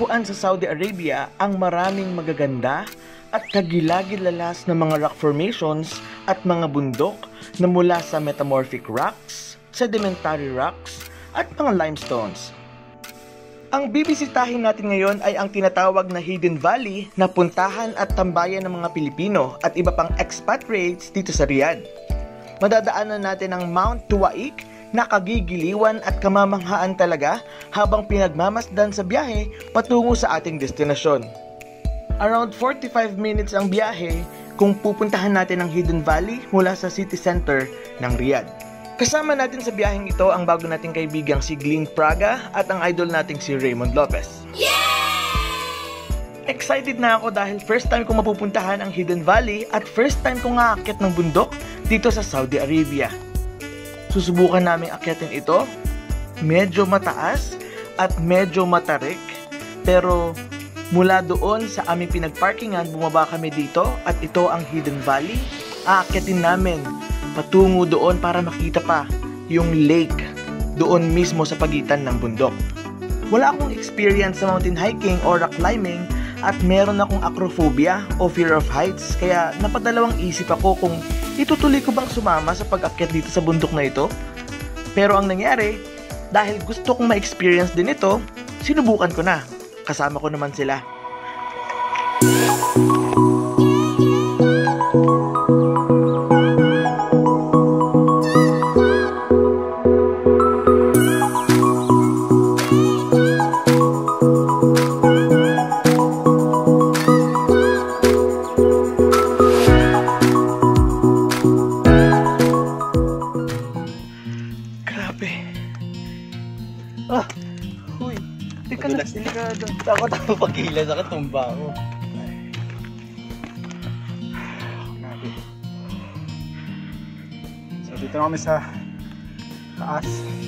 Matatagpuan sa Saudi Arabia ang maraming magaganda at kagilagid-lalas na mga rock formations at mga bundok na mula sa metamorphic rocks, sedimentary rocks, at mga limestones. Ang bibisitahin natin ngayon ay ang tinatawag na Hidden Valley na puntahan at tambayan ng mga Pilipino at iba pang expatriates dito sa Riyadh. Madadaanan natin ang Mount Tuwaik na kagigiliwan at kamamanghaan talaga habang pinagmamasdan sa biyahe patungo sa ating destinasyon. Around 45 minutes ang biyahe kung pupuntahan natin ang Hidden Valley mula sa city center ng Riyadh. Kasama natin sa biyaheng ito ang bago nating kaibigang si Glenn Praga at ang idol nating si Raymond Lopez. Yay! Excited na ako dahil first time ko mapupuntahan ang Hidden Valley at first time ko nga aakyat ng bundok dito sa Saudi Arabia. Susubukan namin akyatin ito. Medyo mataas at medyo matarik. Pero mula doon sa aming pinagparkingan, bumaba kami dito at ito ang Hidden Valley. Aakyatin namin patungo doon para makita pa yung lake doon mismo sa pagitan ng bundok. Wala akong experience sa mountain hiking or rock climbing at meron akong acrophobia o fear of heights, kaya napadalawang isip ako kung itutuloy ko bang sumama sa pag-akyat dito sa bundok na ito. Pero ang nangyari, dahil gusto kong ma-experience din ito, sinubukan ko na. Kasama ko naman sila. Takot ako pagkila, sakit tumba ako. So dito na kami sa taas.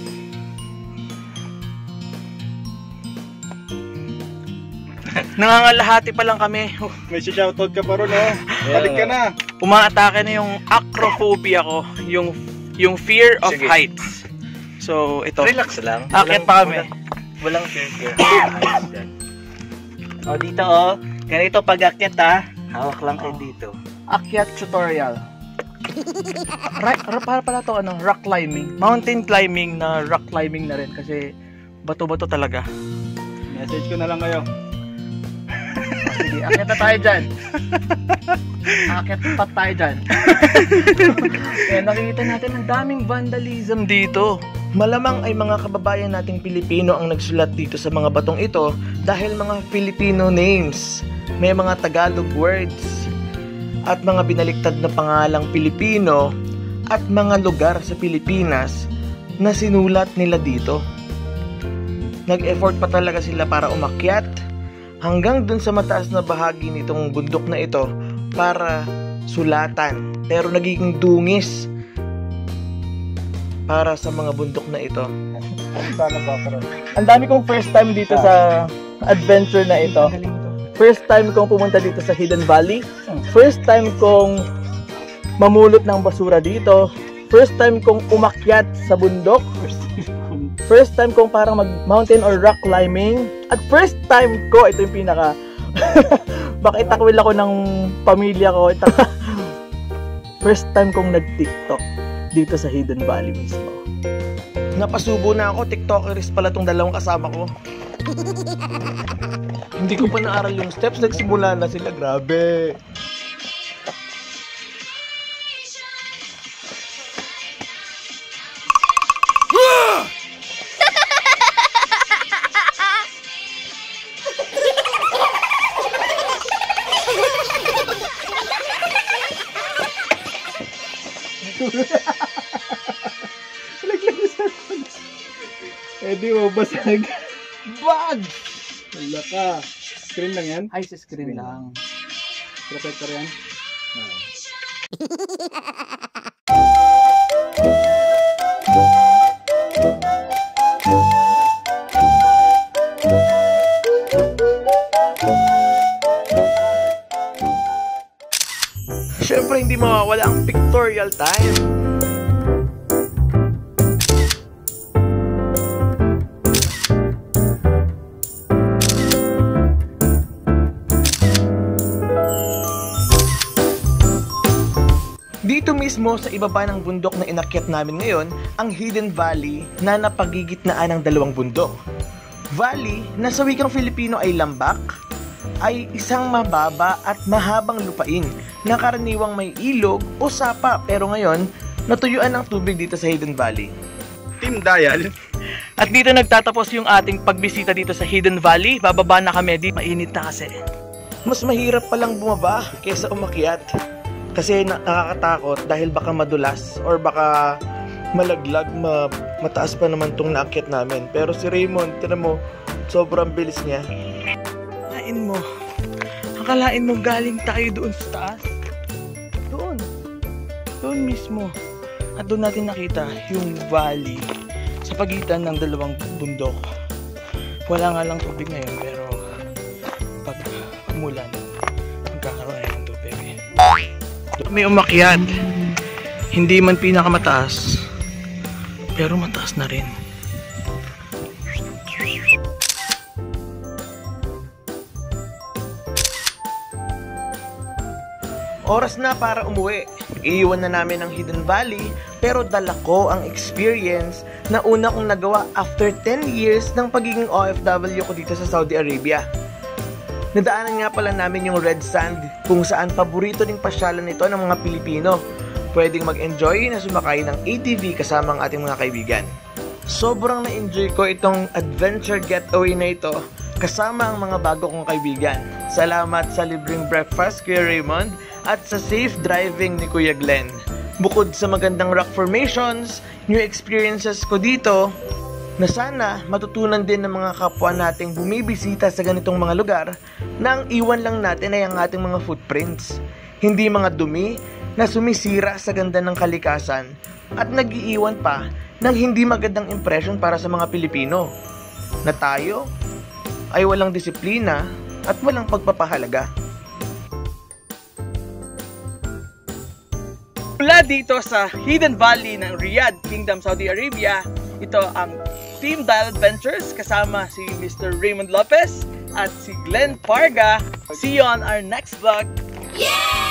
Nangangalahati pa lang kami. May shoutout ka pa ron, oh. Balik ka na. Umaatake na yung acrophobia ko, yung fear of heights. So ito, Relax lang. Akyat pa kami. Walang fear. O dito, oh. Ganito pag-akyat, ha. Hawak lang kayo dito. Akyat tutorial. Para pala to rock climbing. Mountain climbing na rock climbing na rin kasi bato-bato talaga. Message ko na lang kayo. Sige, akyat na tayo dyan. Akyat pa tayo dyan. Kaya nakikita natin ang daming vandalism dito. Malamang ay mga kababayan nating Pilipino ang nagsulat dito sa mga batong ito dahil mga Filipino names, may mga Tagalog words at mga binaliktad na pangalang Pilipino at mga lugar sa Pilipinas na sinulat nila dito. Nag-effort pa talaga sila para umakyat hanggang dun sa mataas na bahagi nitong bundok na ito para sulatan, pero nagiging dungis para sa mga bundok na ito. Sana ba pero ang dami kong first time dito sa adventure na ito. First time kong pumunta dito sa Hidden Valley. First time kong mamulot ng basura dito. First time kong umakyat sa bundok. First time kong parang mag-mountain or rock climbing. At first time ko, ito yung pinaka baka itakwil ako ng pamilya ko. First time kong nag-TikTok dito sa Hidden Valley mismo. Napasubo na ako, TikTokeris pala tong dalawang kasama ko. Hindi ko pa naaral yung steps, nagsimula na sila, grabe. Eh di mo basag. Bag! Wala ka. Screen lang yan? Ay, sa screen lang. Protector yan? Siyempre hindi mawawala ang pictorial time. Dito mismo sa ibaba ng bundok na inakyat namin ngayon, ang Hidden Valley na napagigitnaan ng dalawang bundok. Valley na sa wikang Filipino ay lambak, ay isang mababa at mahabang lupain na karaniwang may ilog o sapa, pero ngayon natuyuan ng tubig dito sa Hidden Valley. Team Dial. At dito nagtatapos yung ating pagbisita dito sa Hidden Valley. Bababa na kami dito. Mainit na kasi. Mas mahirap palang bumaba kaysa umakyat. Kasi nakakatakot dahil baka madulas or baka malaglag, mataas pa naman tong naakyat namin. Pero si Raymond, tinan mo, sobrang bilis niya. Akalain mo. Akalain mo galing tayo doon sa taas. Doon. Doon mismo. At doon natin nakita yung valley sa pagitan ng dalawang bundok. Wala nga lang tubig ngayon, pero pag umulan, magkakaroon na ng tubig. May umakyat. Hindi man pinakamataas, pero mataas na rin. Oras na para umuwi. Iiwan na namin ang Hidden Valley, pero dala ko ang experience na una kong nagawa after 10 years ng pagiging OFW ko dito sa Saudi Arabia. Nadaanan nga pala namin yung Red Sand, kung saan paborito ding pasyalan nito ng mga Pilipino. Pwedeng mag-enjoy na sumakay ng ATV kasama ang ating mga kaibigan. Sobrang na-enjoy ko itong adventure getaway na ito kasama ang mga bago kong kaibigan. Salamat sa libreng breakfast, Kuya Raymond, at sa safe driving ni Kuya Glenn. Bukod sa magandang rock formations, new experiences ko dito, na sana matutunan din ng mga kapwa nating bumibisita sa ganitong mga lugar na ang iwan lang natin ay ang ating mga footprints. Hindi mga dumi na sumisira sa ganda ng kalikasan at nag-iiwan pa ng hindi magandang impression para sa mga Pilipino. Na tayo ay walang disiplina at walang pagpapahalaga. Mula dito sa Hidden Valley ng Riyadh, Kingdom, Saudi Arabia, ito ang Team Dial Adventures kasama si Mr. Raymond Lopez at si Glenn Parga. See you on our next vlog. Yeah!